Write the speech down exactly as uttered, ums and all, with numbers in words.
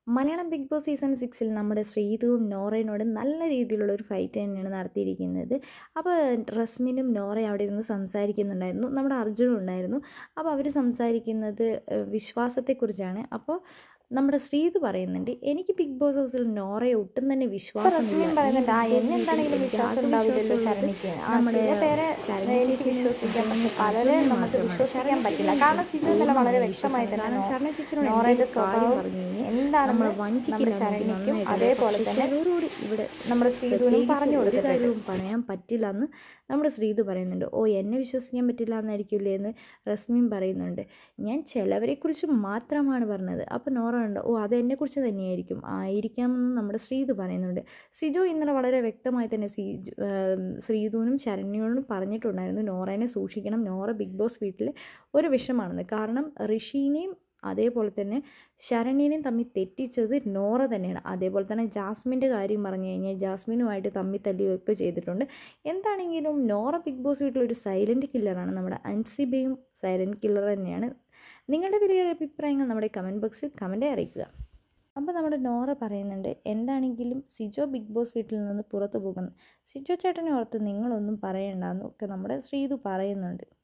Malayalam big boss season സിക്സിൽ നമ്മുടെ ശ്രീതുവും നോറയിനോടും നല്ല രീതിയിലുള്ളൊരു ഫൈറ്റ് തന്നെയാണ് നടത്തിയിരിക്കുന്നത്. അപ്പോൾ റസ്മിനും നോറയും അവിടെ ഇരുന്ന് സംസാരിക്കുന്നുണ്ടായിരുന്നു, നമ്മുടെ അർജുനും ഉണ്ടായിരുന്നു. അപ്പോൾ അവർ സംസാരിക്കുന്നത് വിശ്വാസത്തെക്കുറിച്ചാണ്. അപ്പോൾ നമ്മുടെ ശ്രീതു പറയുന്നുണ്ട്, എനിക്ക് ബിഗ് ബോസ് ഹൗസിൽ നോറയെ ഒട്ടും തന്നെ വിശ്വാസമില്ല. പറയുന്നുണ്ട് ആ എന്നെ എന്താണെങ്കിലും വിശ്വാസം ഉണ്ടാവില്ലല്ലോ ശരണിക്ക്. നമ്മുടെ എനിക്ക് വിശ്വസിക്കാൻ പറ്റും, പലരെ നമുക്ക് വിശ്വസിക്കാൻ പറ്റില്ല. കാരണം സിജു ഇന്നലെ വളരെ വ്യക്തമായി തന്നെ നോറയുടെ സ്വഭാവം എന്താണെന്ന് നമ്മുടെ ശരണിക്കും അതേപോലെ തന്നെ ഇവിടെ നമ്മുടെ ശ്രീധുവിനും പറഞ്ഞു കൊടുത്തിട്ടും പറയാൻ പറ്റില്ല എന്ന് നമ്മുടെ ശ്രീതു പറയുന്നുണ്ട്. ഓ എന്നെ വിശ്വസിക്കാൻ പറ്റില്ല എന്നായിരിക്കില്ലേ എന്ന് റസ്മിൻ പറയുന്നുണ്ട്. ഞാൻ ചിലവരെക്കുറിച്ച് മാത്രമാണ് പറഞ്ഞത്. അപ്പോൾ നോറ ഉണ്ട്, ഓ അതെന്നെക്കുറിച്ച് തന്നെയായിരിക്കും ആയിരിക്കാമെന്ന് നമ്മുടെ ശ്രീതു പറയുന്നുണ്ട്. സിജു ഇന്നലെ വളരെ വ്യക്തമായി തന്നെ ശ്രീജു ശ്രീധുവിനും ശരണ്യയോടും പറഞ്ഞിട്ടുണ്ടായിരുന്നു നോറേനെ സൂക്ഷിക്കണം, നോറ ബിഗ് ബോസ് വീട്ടിൽ ഒരു വിഷമാണെന്ന്. കാരണം ഋഷീനെയും അതേപോലെ തന്നെ ശരണ്യനെയും തമ്മിൽ തെറ്റിച്ചത് നോറ തന്നെയാണ്. അതേപോലെ തന്നെ ജാസ്മിൻ്റെ കാര്യം പറഞ്ഞു കഴിഞ്ഞാൽ ജാസ്മിനുമായിട്ട് തമ്മിൽ തല്ലുകയൊക്കെ ചെയ്തിട്ടുണ്ട്. എന്താണെങ്കിലും നോറ ബിഗ് ബോസ് വീട്ടിലൊരു സൈലൻറ്റ് കില്ലറാണ്. നമ്മുടെ അൻസിബയും സൈലൻറ്റ് കില്ലർ തന്നെയാണ്. നിങ്ങളുടെ വലിയ അഭിപ്രായങ്ങൾ നമ്മുടെ കമൻറ്റ് ബോക്സിൽ കമൻറ്റായി അറിയിക്കുക. അപ്പോൾ നമ്മുടെ നോറ പറയുന്നുണ്ട്, എന്താണെങ്കിലും സിജോ ബിഗ് ബോസ് വീട്ടിൽ നിന്ന് പുറത്തു പോകുന്നു, സിജോ ചേട്ടനെ ഓർത്ത് നിങ്ങളൊന്നും പറയണ്ടെന്നൊക്കെ നമ്മുടെ ശ്രീതു പറയുന്നുണ്ട്.